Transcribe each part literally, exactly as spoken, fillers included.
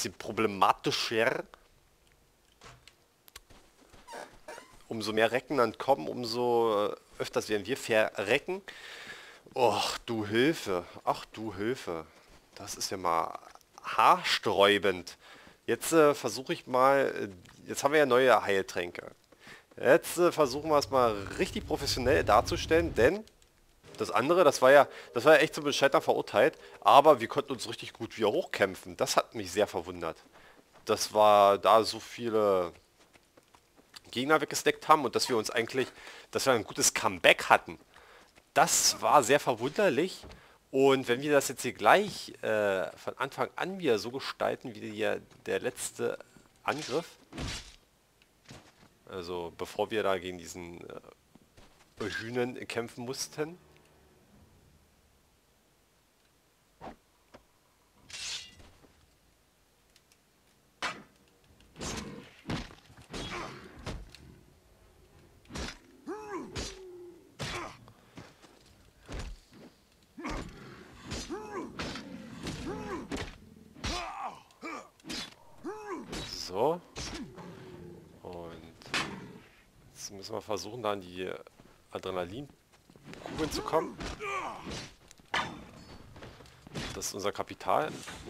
bisschen problematischer. Umso mehr Recken dann kommen, umso äh, öfters werden wir verrecken. Och, du Hilfe. Ach, du Hilfe. Das ist ja mal haarsträubend. Jetzt äh, versuche ich mal... Äh, jetzt haben wir ja neue Heiltränke. Jetzt äh, versuchen wir es mal richtig professionell darzustellen, denn das andere, das war ja, das war ja echt zum Scheitern verurteilt, aber wir konnten uns richtig gut wieder hochkämpfen. Das hat mich sehr verwundert. Das war da so viele Gegner weggesteckt haben und dass wir uns eigentlich, dass wir ein gutes Comeback hatten. Das war sehr verwunderlich. Und wenn wir das jetzt hier gleich äh, von Anfang an wieder so gestalten wie die, der letzte Angriff, also bevor wir da gegen diesen äh, Hühnen kämpfen mussten. So. Und jetzt müssen wir versuchen, da an die Adrenalinkugeln zu kommen. Das ist unser Kapital.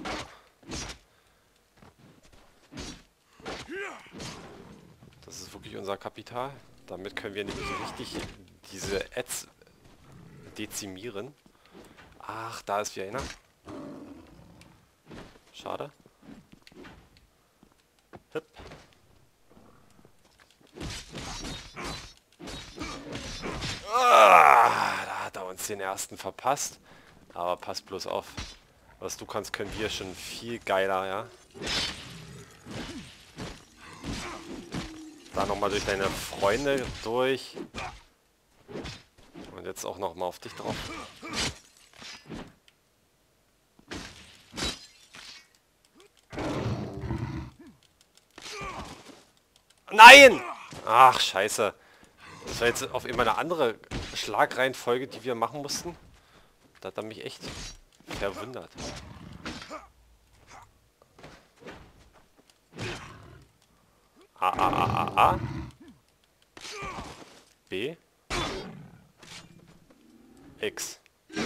Das ist wirklich unser Kapital. Damit können wir nämlich richtig diese Ads dezimieren. Ach, da ist wieder einer. Schade. Hip. Ah, da hat er uns den ersten verpasst. Aber passt bloß auf. Was du kannst, können wir schon viel geiler, ja. Da nochmal durch deine Freunde durch. Und jetzt auch nochmal auf dich drauf. Nein! Ach, scheiße. Das war jetzt auf immer eine andere Schlagreihenfolge, die wir machen mussten. Da hat er mich echt verwundert. A, A, A, A, A. B. X.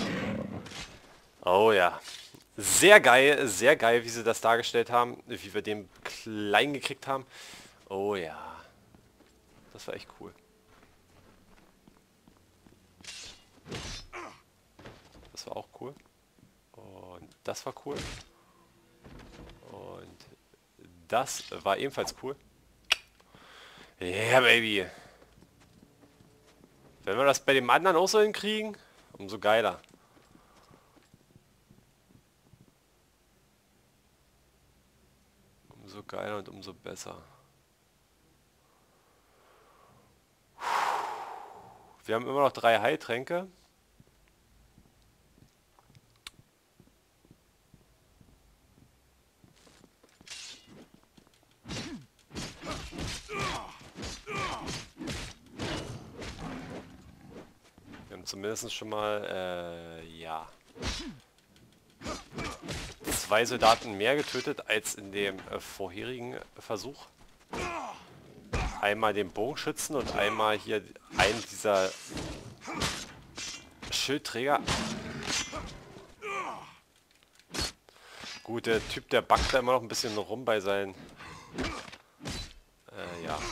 Oh ja. Sehr geil, sehr geil, wie sie das dargestellt haben, wie wir den klein gekriegt haben. Oh ja. Das war echt cool. Das war auch cool. Und das war cool. Und das war ebenfalls cool. Yeah, baby. Wenn wir das bei dem anderen auch so hinkriegen, umso geiler. Umso geiler und umso besser. Wir haben immer noch drei Heiltränke. Wir haben zumindest schon mal, äh, ja, zwei Soldaten mehr getötet als in dem äh, vorherigen Versuch. Einmal den Bogenschützen und einmal hier einen dieser Schildträger. Gut, der Typ, der backt da immer noch ein bisschen rum bei seinen... Äh, ja.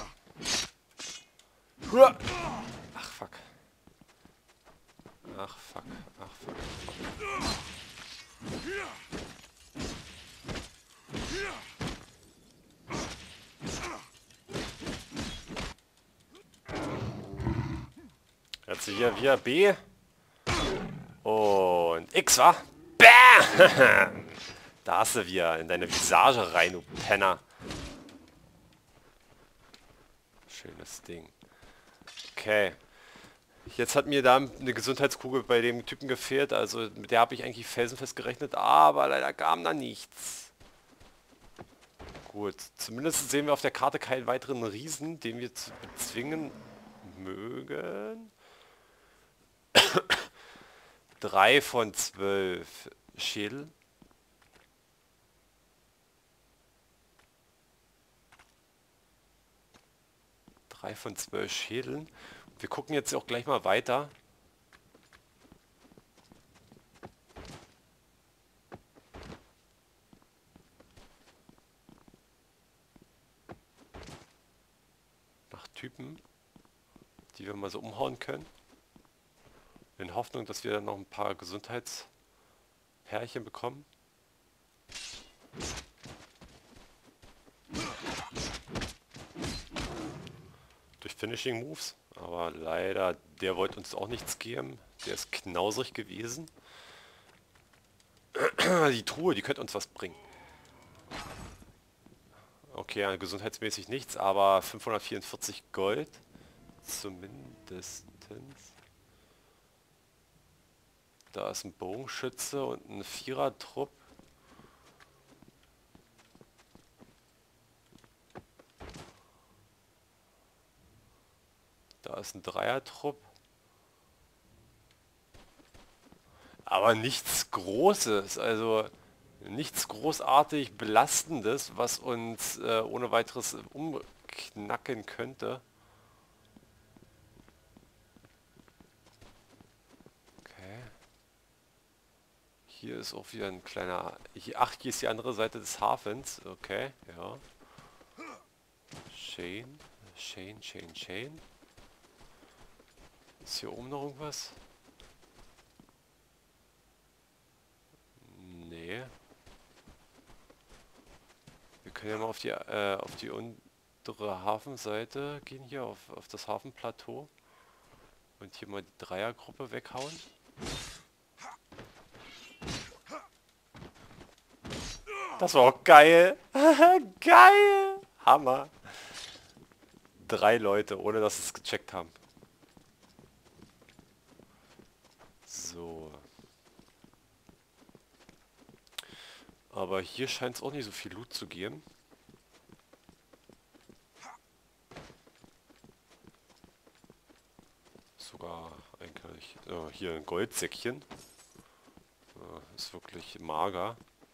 Ach, fuck. Ach, fuck. Ach, fuck. Jetzt hier wieder B. Und X, wa? Bam! Da hast du wieder in deine Visage rein, du Penner. Schönes Ding. Okay. Jetzt hat mir da eine Gesundheitskugel bei dem Typen gefehlt. Also mit der habe ich eigentlich felsenfest gerechnet. Aber leider kam da nichts. Gut. Zumindest sehen wir auf der Karte keinen weiteren Riesen, den wir zu bezwingen mögen. Drei von zwölf Schädel. drei von zwölf Schädeln. Wir gucken jetzt auch gleich mal weiter. Nach Typen, die wir mal so umhauen können. In Hoffnung, dass wir dann noch ein paar Gesundheitspärchen bekommen. Durch Finishing Moves. Aber leider, der wollte uns auch nichts geben. Der ist knausrig gewesen. Die Truhe, die könnte uns was bringen. Okay, ja, gesundheitsmäßig nichts, aber fünfhundertvierundvierzig Gold. Zumindest. Da ist ein Bogenschütze und ein Vierertrupp. Da ist ein Dreiertrupp. Aber nichts Großes, also nichts großartig Belastendes, was uns äh, ohne weiteres umknacken könnte. Okay. Hier ist auch wieder ein kleiner... Hier, ach, hier ist die andere Seite des Hafens. Okay, ja. Shane, Shane, Shane, Shane. Ist hier oben noch irgendwas? Nee. Wir können ja mal auf die, äh, auf die untere Hafenseite gehen, hier auf, auf das Hafenplateau. Und hier mal die Dreiergruppe weghauen. Das war auch geil. Geil. Hammer. Drei Leute, ohne dass sie es gecheckt haben. So. Aber hier scheint es auch nicht so viel Loot zu geben. Sogar eigentlich... Oh, hier ein Goldsäckchen. Oh, ist wirklich mager.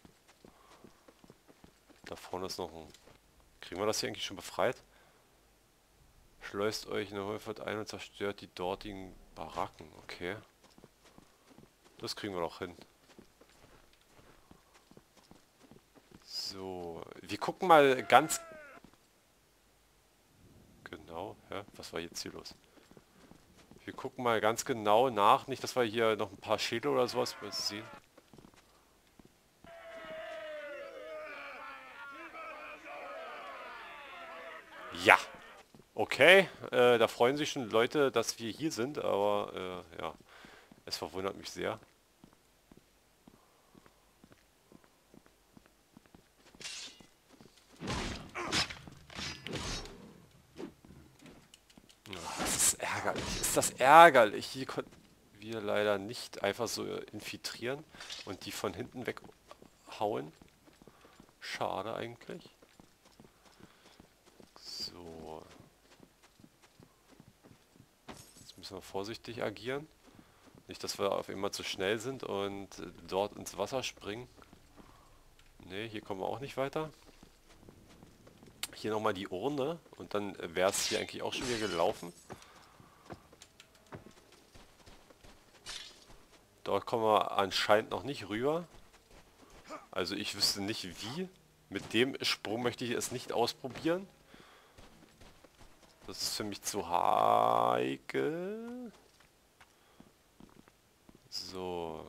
Da vorne ist noch ein... Kriegen wir das hier eigentlich schon befreit? Schleust euch in der Häufert ein und zerstört die dortigen Baracken. Okay. Das kriegen wir noch hin. So, wir gucken mal ganz... Genau, hä? Was war jetzt hier los? Wir gucken mal ganz genau nach. Nicht, dass wir hier noch ein paar Schädel oder sowas sehen. Ja. Okay, äh, da freuen sich schon Leute, dass wir hier sind, aber äh, ja, es verwundert mich sehr. Das ist ärgerlich. Ist das ärgerlich? Hier konnten wir leider nicht einfach so infiltrieren und die von hinten weghauen. Schade eigentlich. So. Jetzt müssen wir vorsichtig agieren. Nicht, dass wir auf einmal zu schnell sind und dort ins Wasser springen. Ne, hier kommen wir auch nicht weiter. Hier nochmal die Urne und dann wäre es hier eigentlich auch schon wieder gelaufen. Dort kommen wir anscheinend noch nicht rüber. Also ich wüsste nicht wie. Mit dem Sprung möchte ich es nicht ausprobieren. Das ist für mich zu heikel. So.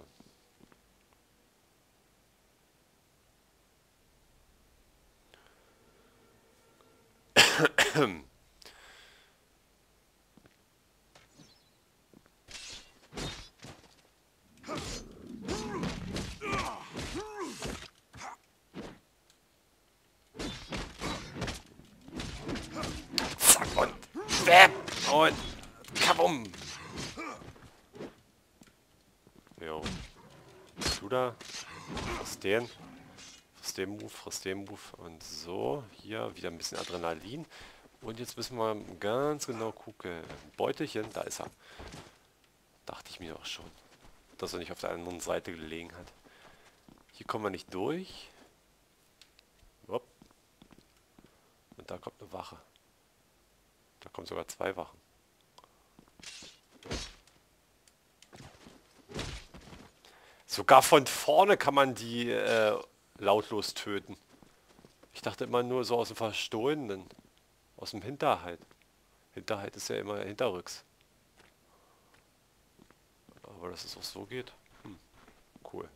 Zack und bäm und kabum. Jo. Du da. Friss den. Friss den Move, friss den Move. Und so. Hier wieder ein bisschen Adrenalin. Und jetzt müssen wir ganz genau gucken. Beutelchen, da ist er. Dachte ich mir auch schon. Dass er nicht auf der anderen Seite gelegen hat. Hier kommen wir nicht durch. Hopp. Und da kommt eine Wache. Da kommt haben sogar zwei Wachen. Sogar von vorne kann man die äh, lautlos töten. Ich dachte immer nur so aus dem Verstohlenen. Aus dem Hinterhalt. Hinterhalt ist ja immer hinterrücks. Aber dass es auch so geht. Hm, cool.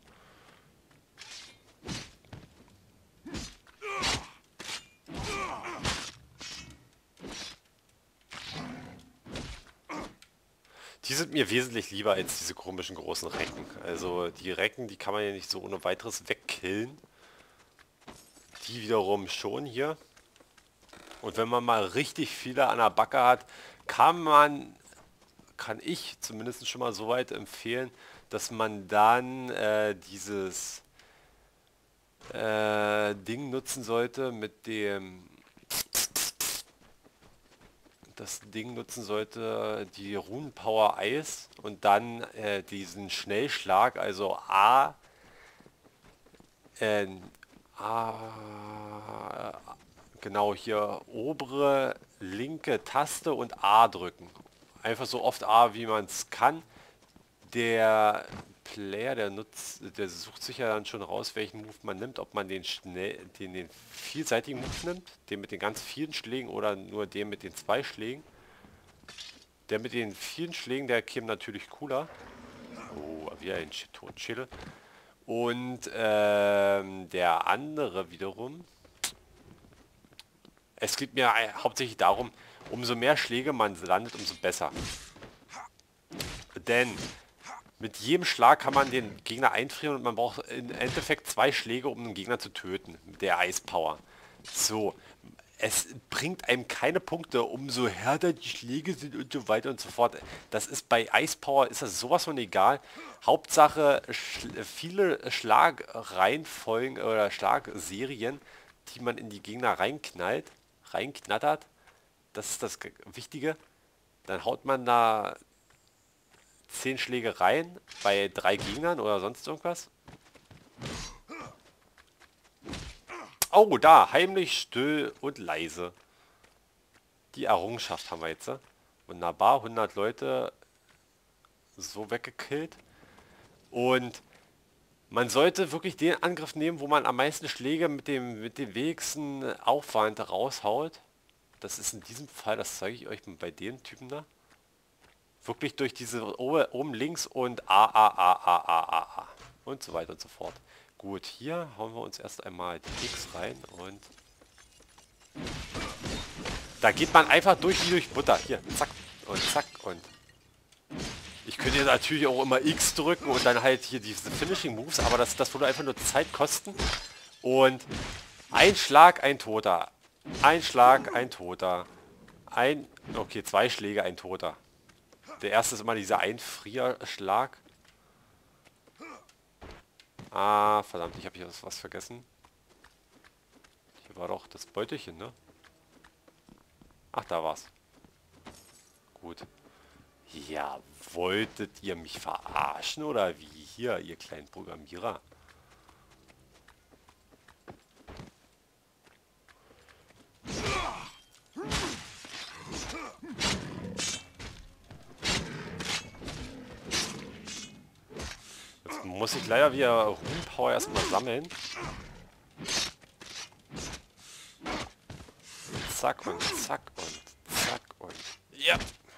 Die sind mir wesentlich lieber als diese komischen großen Recken. Also die Recken, die kann man ja nicht so ohne weiteres wegkillen. Die wiederum schon hier. Und wenn man mal richtig viele an der Backe hat, kann man, kann ich zumindest schon mal so weit empfehlen, dass man dann äh, dieses äh, Ding nutzen sollte mit dem das Ding nutzen sollte, die Runenpower Eis und dann äh, diesen Schnellschlag, also A, äh, A, genau hier obere linke Taste und A drücken. Einfach so oft A, wie man es kann. Der Player, der nutzt, der sucht sich ja dann schon raus, welchen Move man nimmt, ob man den schnell, den, den vielseitigen Move nimmt, den mit den ganz vielen Schlägen oder nur den mit den zwei Schlägen. Der mit den vielen Schlägen, der käme natürlich cooler. Oh, wieder ein Totschädel. Und ähm, der andere wiederum. Es geht mir hauptsächlich darum, umso mehr Schläge man landet, umso besser. Denn mit jedem Schlag kann man den Gegner einfrieren und man braucht im Endeffekt zwei Schläge, um den Gegner zu töten. Mit der Eispower. So. Es bringt einem keine Punkte, umso härter die Schläge sind und so weiter und so fort. Das ist bei Eispower ist das sowas von egal. Hauptsache schl viele Schlagreihenfolgen oder Schlagserien, die man in die Gegner reinknallt, reinknattert. Das ist das Wichtige. Dann haut man da zehn Schläge rein bei drei Gegnern oder sonst irgendwas. Oh, da, heimlich, still und leise. Die Errungenschaft haben wir jetzt. Wunderbar, hundert Leute so weggekillt. Und man sollte wirklich den Angriff nehmen, wo man am meisten Schläge mit dem, mit dem wenigsten Aufwand raushaut. Das ist in diesem Fall, das zeige ich euch bei den Typen da. Wirklich durch diese oben, oben links und A, A, A, A, A, A, A und so weiter und so fort. Gut, hier hauen wir uns erst einmal die X rein und da geht man einfach durch wie durch Butter. Hier, zack und zack und ich könnte jetzt natürlich auch immer X drücken und dann halt hier diese Finishing Moves, aber das, das würde einfach nur Zeit kosten. Und ein Schlag, ein Toter. Ein Schlag, ein Toter. Ein, okay, zwei Schläge, ein Toter. Der erste ist immer dieser Einfrierschlag. Ah, verdammt, ich habe hier was vergessen. Hier war doch das Beutelchen, ne? Ach, da war's. Gut. Ja, wolltet ihr mich verarschen oder wie hier, ihr kleinen Programmierer? Jetzt muss ich leider wieder Ruhmpower erstmal sammeln. Zack und zack und zack und ja.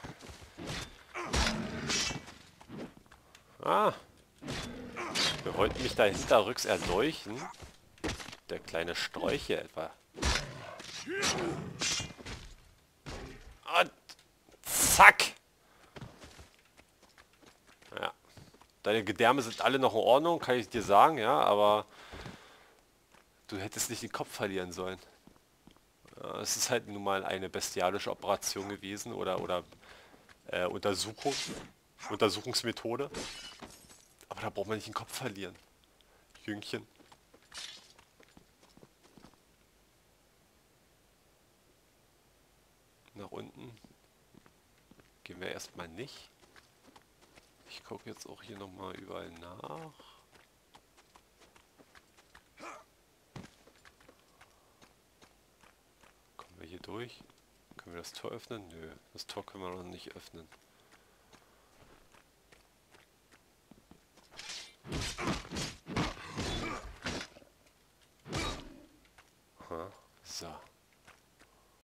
Ah. Wir wollten mich da hinterrücks erdolchen. Der kleine Strolch hier etwa. Und zack. Ja. Deine Gedärme sind alle noch in Ordnung, kann ich dir sagen, ja, aber du hättest nicht den Kopf verlieren sollen. Ja, es ist halt nun mal eine bestialische Operation gewesen oder, oder äh, Untersuchung, Untersuchungsmethode. Aber da braucht man nicht den Kopf verlieren. Jüngchen. Nach unten gehen wir erstmal nicht. Ich gucke jetzt auch hier nochmal überall nach. Kommen wir hier durch? Können wir das Tor öffnen? Nö, das Tor können wir noch nicht öffnen. Aha, so.